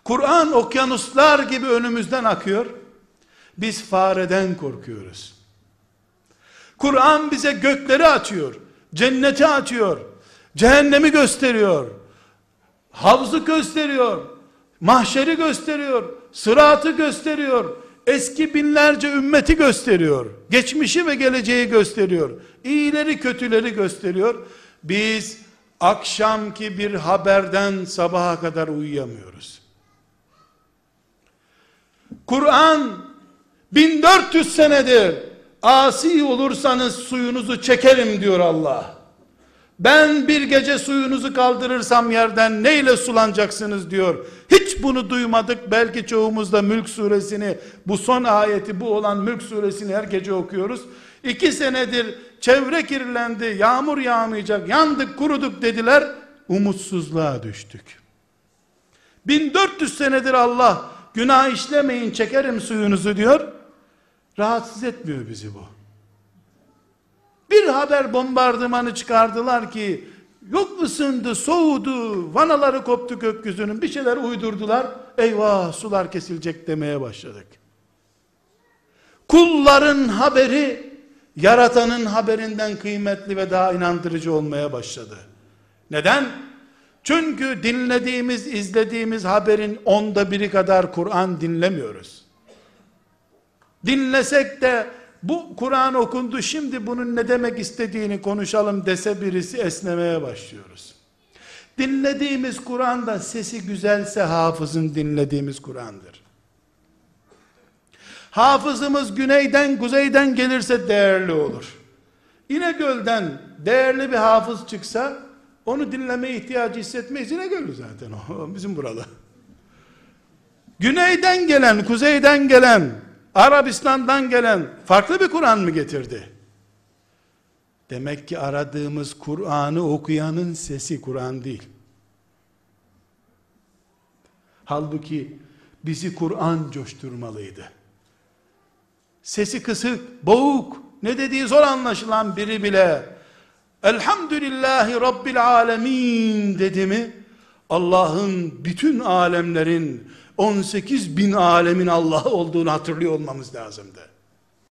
Kur'an okyanuslar gibi önümüzden akıyor. Biz fareden korkuyoruz. Kur'an bize gökleri açıyor, cenneti açıyor, cehennemi gösteriyor, havzu gösteriyor, mahşeri gösteriyor, sıratı gösteriyor, eski binlerce ümmeti gösteriyor, geçmişi ve geleceği gösteriyor, iyileri kötüleri gösteriyor. Biz akşamki bir haberden sabaha kadar uyuyamıyoruz. Kur'an 1400 senedir asi olursanız suyunuzu çekerim diyor Allah. Ben bir gece suyunuzu kaldırırsam yerden neyle sulanacaksınız diyor. Hiç bunu duymadık. Belki çoğumuz da Mülk suresini, bu son ayeti bu olan Mülk suresini her gece okuyoruz. 2 senedir çevre kirlendi, yağmur yağmayacak, yandık kuruduk dediler, umutsuzluğa düştük. 1400 senedir Allah günah işlemeyin çekerim suyunuzu diyor, rahatsız etmiyor bizi bu. Bir haber bombardımanı çıkardılar ki, yok ısındı, soğudu, vanaları koptu gökyüzünün, bir şeyler uydurdular, eyvah sular kesilecek demeye başladık. Kulların haberi, yaratanın haberinden kıymetli ve daha inandırıcı olmaya başladı. Neden? Çünkü dinlediğimiz, izlediğimiz haberin 1/10 kadar Kur'an dinlemiyoruz. Dinlesek de, bu Kur'an okundu, şimdi bunun ne demek istediğini konuşalım dese birisi esnemeye başlıyoruz. Dinlediğimiz Kur'an'da sesi güzelse hafızın dinlediğimiz Kur'an'dır. Hafızımız güneyden kuzeyden gelirse değerli olur. İnegöl'den değerli bir hafız çıksa onu dinlemeye ihtiyacı hissetmeyiz. İnegöl'ü zaten o bizim buralı. Güneyden gelen, kuzeyden gelen, Arabistan'dan gelen farklı bir Kur'an mı getirdi? Demek ki aradığımız Kur'an'ı okuyanın sesi Kur'an değil. Halbuki bizi Kur'an coşturmalıydı. Sesi kısık, boğuk, ne dediği zor anlaşılan biri bile Elhamdülillahi Rabbil Alemin dedi mi, Allah'ın bütün alemlerin 18.000 alemin Allah olduğunu hatırlıyor olmamız lazımdı.